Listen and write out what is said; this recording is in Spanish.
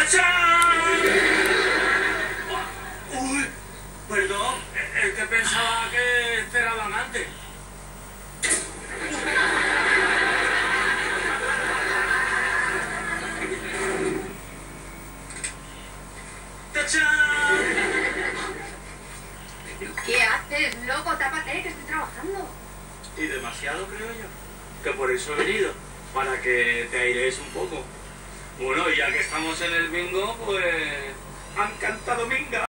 ¡Tachán! Uy, perdón, es que pensaba que esperaban antes. ¡Tachán! ¿Qué haces, loco? Tápate, que estoy trabajando. Y demasiado, creo yo. Que por eso he venido, para que te airees un poco. Bueno, y ya que estamos en el bingo, pues... han cantado minga.